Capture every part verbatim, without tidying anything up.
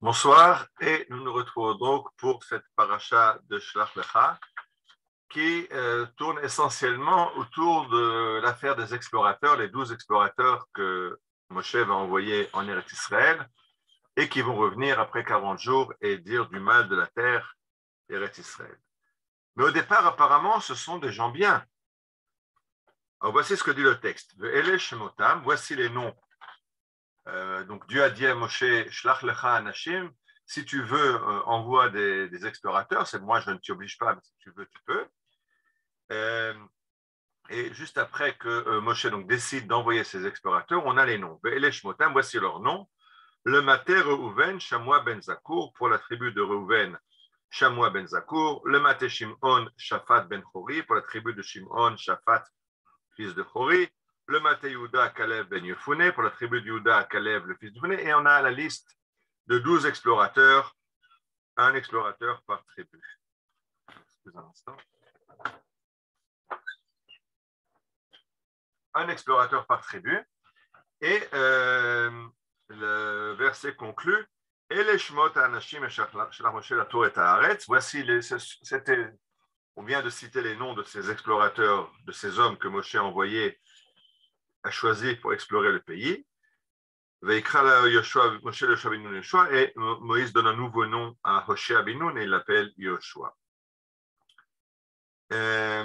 Bonsoir, et nous nous retrouvons donc pour cette paracha de Shlach Lecha qui euh, tourne essentiellement autour de l'affaire des explorateurs, les douze explorateurs que Moshe va envoyer en Eretz Israël et qui vont revenir après quarante jours et dire du mal de la terre Eretz Israël. Mais au départ, apparemment, ce sont des gens bien. Alors voici ce que dit le texte. Ve'ele shemotam, voici les noms. Euh, donc Dieu a dit à Moshe, Shlach lecha anashim, si tu veux, euh, envoie des, des explorateurs, c'est moi, je ne t'y oblige pas, mais si tu veux, tu peux. Euh, et juste après que euh, Moshe donc, décide d'envoyer ses explorateurs, on a les noms. Ve'ele shemotam, voici leurs noms. Le maté Reuven, Shamua ben Zakour, pour la tribu de Reuven, Shamua ben Zakour. Le maté Shimon, Shaphat ben Chori, pour la tribu de Shimon, Shaphat, fils de Chori. Le maté Yehuda, Kalev ben Yefune, pour la tribu de Yehuda, Kalev, le fils de Yefune. Et on a la liste de douze explorateurs, un explorateur par tribu. Excusez un instant. Un explorateur par tribu. Et euh, le verset conclut. Et les shmot anashim shelach Moshe lator et haaretz. Voici les, c'était, on vient de citer les noms de ces explorateurs, de ces hommes que Moshe a envoyés à choisir pour explorer le pays. Veikra Yoshua, Moshe le Yoshua bin Yoshua, et Moïse donne un nouveau nom à Hoshea bin Nun et il l'appelle Yoshua. Euh,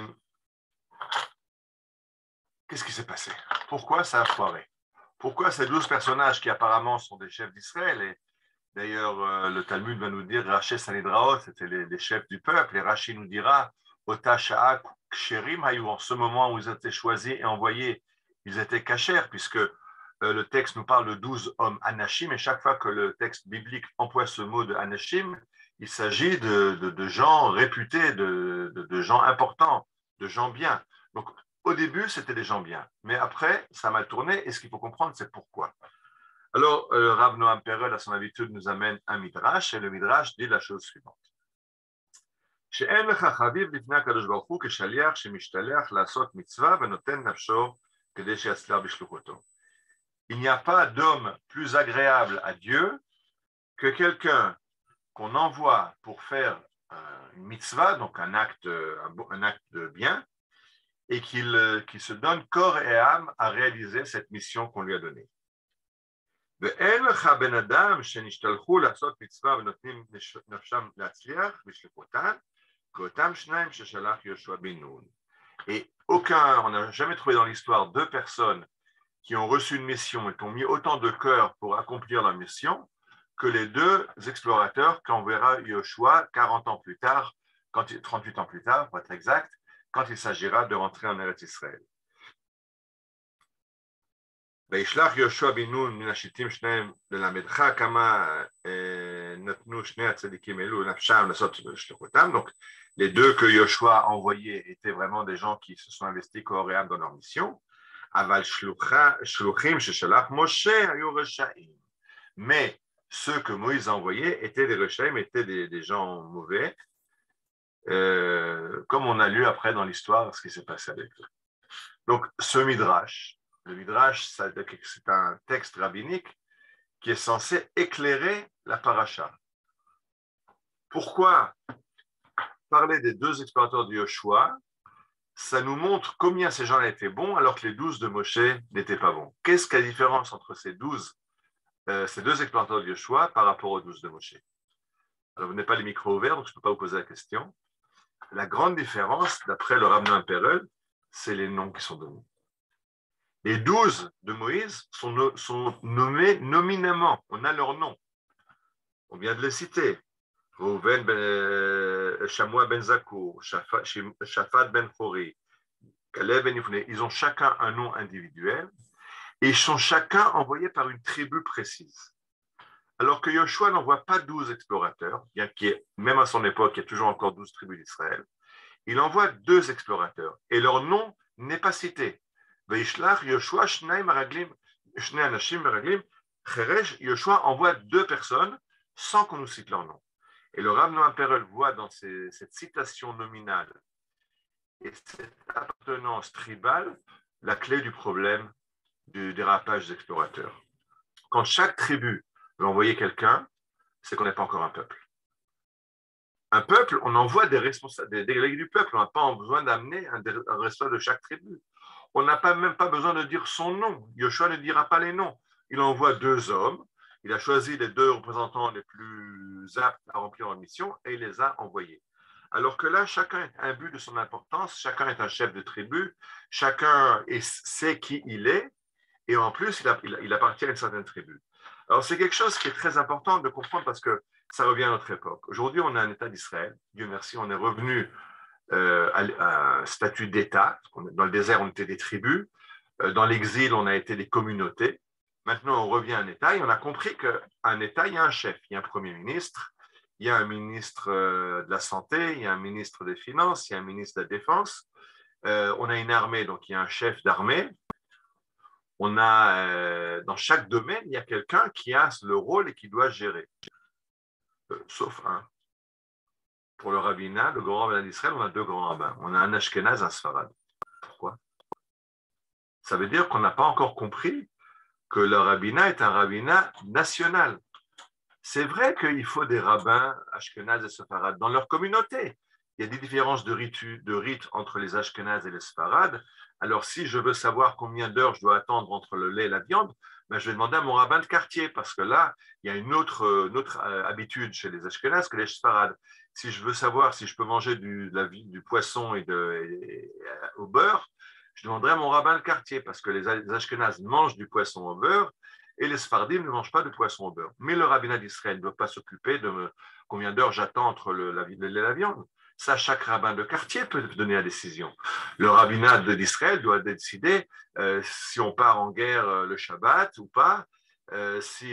qu'est-ce qui s'est passé? Pourquoi ça a foiré? Pourquoi ces douze personnages qui apparemment sont des chefs d'Israël, et d'ailleurs euh, le Talmud va nous dire Raché Sanidraot, c'était les, les chefs du peuple, et Rashi nous dira Ota Sha'a Ksherim Hayu, en ce moment où ils étaient choisis et envoyés, ils étaient cachers, puisque euh, le texte nous parle de douze hommes Anashim, et chaque fois que le texte biblique emploie ce mot de Anashim, il s'agit de, de, de gens réputés, de, de, de gens importants, de gens bien. Donc, au début, c'était des gens bien, mais après, ça a mal tourné, et ce qu'il faut comprendre, c'est pourquoi. Alors, euh, Rav Noam Perel, à son habitude, nous amène un midrash, et le midrash dit la chose suivante. שאין לך חביב לפני הקדוש ברוך הוא כשליח שמשתלח לעשות מצווה ונותן נפשו כדי שיצליח בשלוחותו. Il n'y a pas d'homme plus agréable à Dieu que quelqu'un qu'on envoie pour faire une mitzvah, donc un acte, un, un acte de bien, et qu'il, qu'il se donne corps et âme à réaliser cette mission qu'on lui a donnée. ואין לך בן אדם שנשתלחו לעשות מצווה ונותנים נפשם להצליח בשליחותן, כאותם שניים ששלח יהושע בן נון. Et aucun, on n'a jamais trouvé dans l'histoire deux personnes qui ont reçu une mission et qui ont mis autant de cœur pour accomplir leur mission que les deux explorateurs qu'enverra Yoshua quarante ans plus tard, quand, trente-huit ans plus tard, pour être exact, quand il s'agira de rentrer en Eretz Israël. וישלח יהושע בן נון מן השיטים שניהם ללמדך כמה נתנו שני הצדיקים אלו נפשם לעשות שליחותם. Donc, les deux que Yoshua a envoyés étaient vraiment des gens qui se sont investis corps et âme dans leur mission. אבל שלוחים ששלח משה היו רשעים. Mais ceux que Moïse a envoyés étaient des resha'im, étaient des, des gens mauvais, euh, comme on a lu après dans l'histoire ce qui s'est passé avec eux. Donc, ce midrash, le midrash, c'est un texte rabbinique qui est censé éclairer la paracha. Pourquoi parler des deux explorateurs de Yoshua? Ça nous montre combien ces gens-là étaient bons alors que les douze de Moshe n'étaient pas bons. Qu'est-ce qu'il y a de différence entre ces douze, euh, ces deux explorateurs de Yoshua par rapport aux douze de Moshe? Alors, vous n'avez pas les micros ouverts, donc je ne peux pas vous poser la question. La grande différence, d'après le Rav Noam Perel, c'est les noms qui sont donnés. Les douze de Moïse sont, sont nommés nominément. On a leur nom. On vient de les citer. Reuven ben, Shamua ben Zakour, Shaphat ben Chori, Kalev ben Yefune. Ils ont chacun un nom individuel et ils sont chacun envoyés par une tribu précise. Alors que Yoshua n'envoie pas douze explorateurs, bien qu'il y ait, même à son époque, il y a toujours encore douze tribus d'Israël. Il envoie deux explorateurs et leur nom n'est pas cité. Yoshua envoie deux personnes sans qu'on nous cite leur nom. Et le Rav Noam Perel voit dans ces, cette citation nominale et cette appartenance tribale la clé du problème du dérapage des explorateurs. Quand chaque tribu veut envoyer quelqu'un, c'est qu'on n'est pas encore un peuple. Un peuple, on envoie des responsables, des délégués du peuple, on n'a pas besoin d'amener un, un responsable de chaque tribu. On n'a pas, même pas besoin de dire son nom. Yoshua ne dira pas les noms. Il envoie deux hommes, il a choisi les deux représentants les plus aptes à remplir leur mission et il les a envoyés. Alors que là, chacun a un but de son importance, chacun est un chef de tribu, chacun sait qui il est, et en plus, il, a, il, il appartient à une certaine tribu. Alors, c'est quelque chose qui est très important de comprendre parce que ça revient à notre époque. Aujourd'hui, on a un État d'Israël. Dieu merci, on est revenu euh, à, à un statut d'État. Dans le désert, on était des tribus. Euh, dans l'exil, on a été des communautés. Maintenant, on revient à un État et on a compris qu'un État, il y a un chef, il y a un Premier ministre, il y a un ministre euh, de la Santé, il y a un ministre des Finances, il y a un ministre de la Défense. Euh, on a une armée, donc il y a un chef d'armée. On a, euh, dans chaque domaine, il y a quelqu'un qui a le rôle et qui doit gérer. Euh, sauf un. Pour le rabbinat, le grand rabbinat d'Israël, on a deux grands rabbins. On a un Ashkenaz et un Sfarad. Pourquoi? Ça veut dire qu'on n'a pas encore compris que le rabbinat est un rabbinat national. C'est vrai qu'il faut des rabbins Ashkenaz et Sfarad dans leur communauté. Il y a des différences de rites, de rites entre les Ashkenaz et les Sfarad. Alors, si je veux savoir combien d'heures je dois attendre entre le lait et la viande, ben, je vais demander à mon rabbin de quartier, parce que là, il y a une autre, une autre habitude chez les Ashkenaz que les Sfarad. Si je veux savoir si je peux manger du, de la, du poisson et, de, et, et au beurre, je demanderai à mon rabbin de quartier, parce que les, les Ashkenaz mangent du poisson au beurre et les Sfardim ne mangent pas de poisson au beurre. Mais le rabbinat d'Israël ne doit pas s'occuper de me, combien d'heures j'attends entre le, la, le lait et la viande. Ça, chaque rabbin de quartier peut donner la décision. Le rabbinat d'Israël doit décider euh, si on part en guerre euh, le Shabbat ou pas, euh, si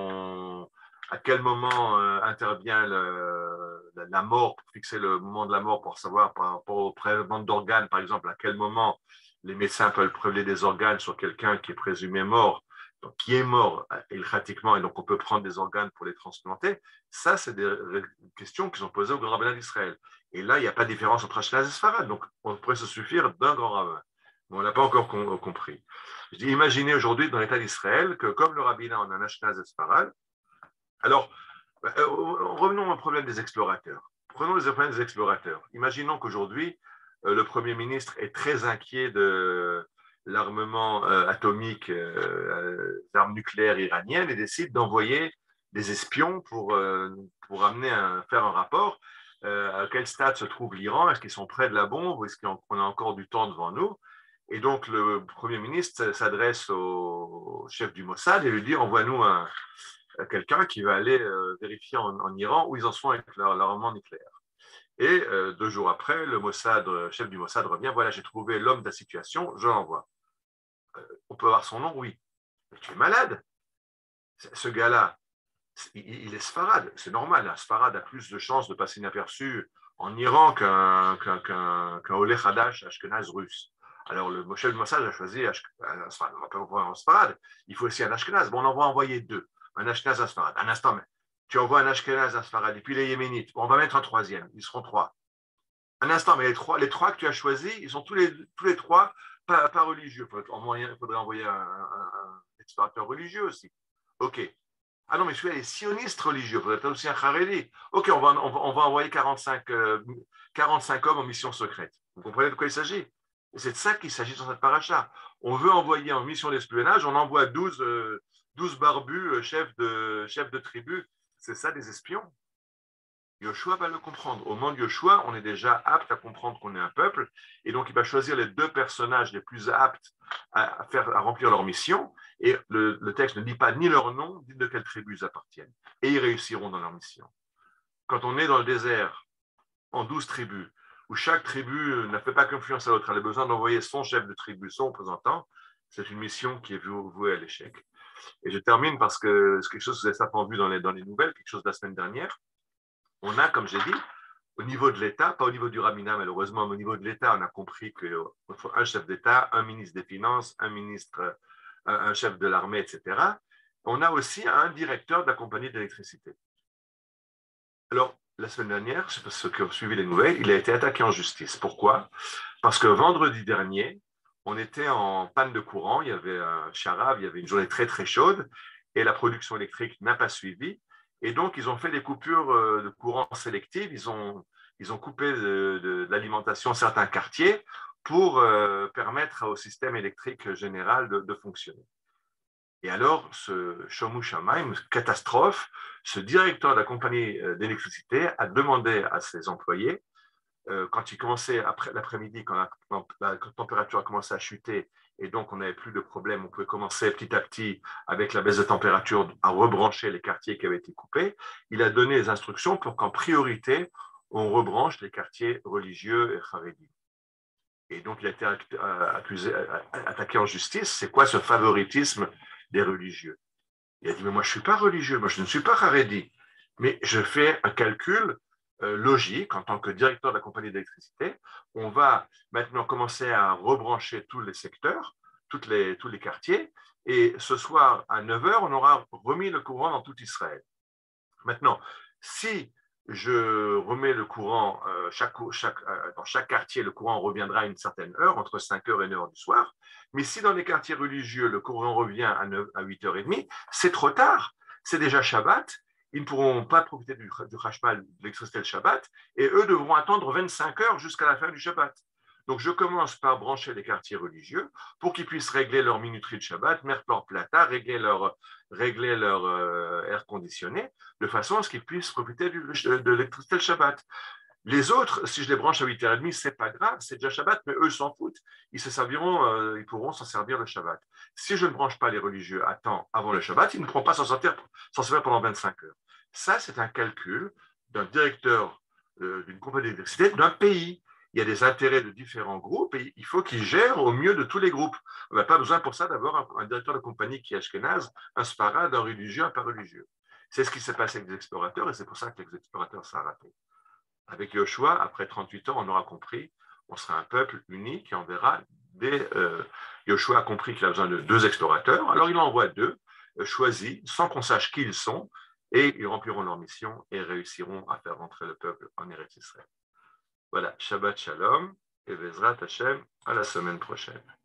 on, à quel moment euh, intervient le, la, la mort, pour fixer le moment de la mort, pour savoir par rapport au prélèvement d'organes, par exemple, à quel moment les médecins peuvent prélever des organes sur quelqu'un qui est présumé mort, donc qui est mort ilchatiquement, et donc on peut prendre des organes pour les transplanter. Ça, c'est des questions qui sont posées au grand rabbinat d'Israël. Et là, il n'y a pas de différence entre Ashkenaz et Sfarad, donc on pourrait se suffire d'un grand rabbin. Mais on n'a pas encore compris. Je dis, imaginez aujourd'hui dans l'État d'Israël que comme le rabbinat, on a un Ashkenaz et Sfarad. Alors, euh, revenons au problème des explorateurs. Prenons les problèmes des explorateurs. Imaginons qu'aujourd'hui, euh, le Premier ministre est très inquiet de l'armement euh, atomique, euh, l'arme nucléaire iranienne, et décide d'envoyer des espions pour, euh, pour amener un, faire un rapport. Euh, à quel stade se trouve l'Iran? Est-ce qu'ils sont près de la bombe ou est-ce qu'on a encore du temps devant nous? Et donc, le Premier ministre s'adresse au chef du Mossad et lui dit, envoie-nous un, quelqu'un qui va aller euh, vérifier en, en Iran où ils en sont avec leur, leur armement nucléaire. Et euh, deux jours après, le Mossad, le chef du Mossad revient, voilà, j'ai trouvé l'homme de la situation, je l'envoie. Euh, on peut avoir son nom? Oui. Mais tu es malade. Ce gars-là, il est Sfarad, c'est normal. Un Sfarad a plus de chances de passer inaperçu en Iran qu'un qu'un, qu'un, qu'un Olé Hadash Ashkenaz russe. Alors le chef du Mossad a choisi un Sfarad. Il faut aussi un Ashkenaz. Bon, on en va envoyer deux. Un Ashkenaz, un Sfarad. Un instant, tu envoies un Ashkenaz, un Sfarad, et puis les Yéménites. Bon, on va mettre un troisième. Ils seront trois. Un instant, mais les trois, les trois que tu as choisis, ils sont tous les, tous les trois pas, pas religieux. Il faudrait envoyer un, un, un explorateur religieux aussi. OK. Ah non, mais celui-là est sioniste religieux, peut-être aussi un Haredi. Ok, on va, on va, on va envoyer quarante-cinq, euh, quarante-cinq hommes en mission secrète. Vous comprenez de quoi il s'agit? Et c'est de ça qu'il s'agit dans cette paracha. On veut envoyer en mission d'espionnage, on envoie douze, euh, douze barbus, euh, chefs de, chefs de tribu. C'est ça des espions. Yoshua va le comprendre. Au moment de Yoshua, on est déjà apte à comprendre qu'on est un peuple, et donc il va choisir les deux personnages les plus aptes à, faire, à remplir leur mission, et le, le texte ne dit pas ni leur nom, ni de quelle tribu ils appartiennent. Et ils réussiront dans leur mission. Quand on est dans le désert, en douze tribus, où chaque tribu n'a fait pas confiance à l'autre, elle a besoin d'envoyer son chef de tribu, son représentant, c'est une mission qui est vouée à l'échec. Et je termine parce que c'est quelque chose que vous avez certainement vu dans les, dans les nouvelles, quelque chose de la semaine dernière. On a, comme j'ai dit, au niveau de l'État, pas au niveau du rabbinat, malheureusement, mais au niveau de l'État, on a compris qu'il faut un chef d'État, un ministre des Finances, un ministre, un chef de l'armée, et cetera. On a aussi un directeur de la compagnie d'électricité. Alors, la semaine dernière, je sais pas ceux qui ont suivi les nouvelles, il a été attaqué en justice. Pourquoi? Parce que vendredi dernier, on était en panne de courant, il y avait un charab, il y avait une journée très très chaude, et la production électrique n'a pas suivi. Et donc, ils ont fait des coupures de courant sélectives. Ils ont, ils ont coupé de, de, de l'alimentation certains quartiers pour euh, permettre au système électrique général de, de fonctionner. Et alors, ce Shomu Shamaim, catastrophe, ce directeur de la compagnie d'électricité a demandé à ses employés, euh, quand il commençait après l'après-midi, quand la, quand la température a commencé à chuter, et donc on n'avait plus de problème, on pouvait commencer petit à petit, avec la baisse de température, à rebrancher les quartiers qui avaient été coupés. Il a donné les instructions pour qu'en priorité, on rebranche les quartiers religieux et charédis. Et donc, il a été accusé, attaqué en justice. C'est quoi ce favoritisme des religieux? Il a dit, mais moi, je ne suis pas religieux, moi, je ne suis pas charédi. Mais je fais un calcul euh, logique en tant que directeur de la compagnie d'électricité. On va maintenant commencer à rebrancher tous les secteurs, toutes les, tous les quartiers. Et ce soir, à neuf heures, on aura remis le courant dans tout Israël. Maintenant, si je remets le courant, euh, chaque, chaque, euh, dans chaque quartier, le courant reviendra à une certaine heure, entre cinq heures et neuf heures du soir. Mais si dans les quartiers religieux, le courant revient à, neuf, à huit heures trente, c'est trop tard. C'est déjà Shabbat. Ils ne pourront pas profiter du, du Hashmal, de l'électricité le Shabbat, et eux devront attendre vingt-cinq heures jusqu'à la fin du Shabbat. Donc, je commence par brancher les quartiers religieux pour qu'ils puissent régler leur minuterie de Shabbat, mettre leur plata, régler leur, régler leur euh, air conditionné, de façon à ce qu'ils puissent profiter du, de l'électricité le Shabbat. Les autres, si je les branche à huit heures trente, ce n'est pas grave, c'est déjà Shabbat, mais eux s'en foutent. Ils se serviront, euh, ils pourront s'en servir le Shabbat. Si je ne branche pas les religieux à temps avant le Shabbat, ils ne pourront pas s'en sortir, s'en servir pendant vingt-cinq heures. Ça, c'est un calcul d'un directeur euh, d'une compagnie d'électricité d'un pays. Il y a des intérêts de différents groupes et il faut qu'ils gèrent au mieux de tous les groupes. On n'a pas besoin pour ça d'avoir un, un directeur de compagnie qui est ashkénaze, un sparade, un religieux, un pas religieux. C'est ce qui s'est passé avec les explorateurs et c'est pour ça que les explorateurs s'en raté. Avec Yoshua, après trente-huit ans, on aura compris, on sera un peuple unique et on verra, dès euh, Yoshua a compris qu'il a besoin de deux explorateurs, alors il en envoie deux, euh, choisis, sans qu'on sache qui ils sont, et ils rempliront leur mission et réussiront à faire rentrer le peuple en Eretz Israël. Voilà, Shabbat Shalom et Bezrat Hashem, à la semaine prochaine.